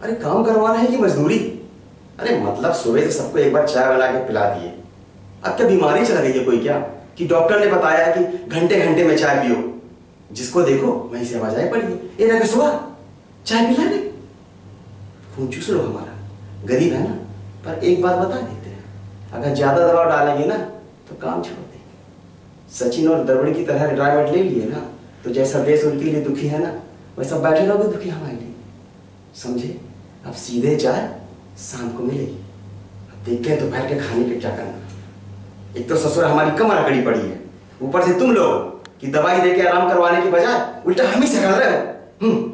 अरे काम करवाना है कि मजदूरी? अरे मतलब सुबह से सबको एक बार चाय बना के पिला दिए, अब क्या बीमारी चल गई है कोई क्या कि डॉक्टर ने बताया है कि घंटे घंटे में चाय पियो? जिसको देखो वहीं से आवाज आई पड़ी है, ये ना सुबह चाय पिला दे। खून चूस लो हमारा, गरीब है ना। पर एक बात बता देते हैं, अगर ज्यादा दबाव डालेंगे ना तो काम छोड़ देंगे। सचिन और द्रविड़ की तरह रिटायरमेंट ले लिए ना तो जैसा देश उनके लिए दुखी है ना वैसा बैठे रहोगे दुखी हमारे लिए, समझे? अब सीधे चाय शाम को मिलेगी। अब देखते हैं दोपहर के खाने के क्या करना। एक तो ससुर हमारी कमर अकड़ी पड़ी है, ऊपर से तुम लोग कि दवाई देके आराम करवाने की बजाय उल्टा हम ही से कर रहे हो।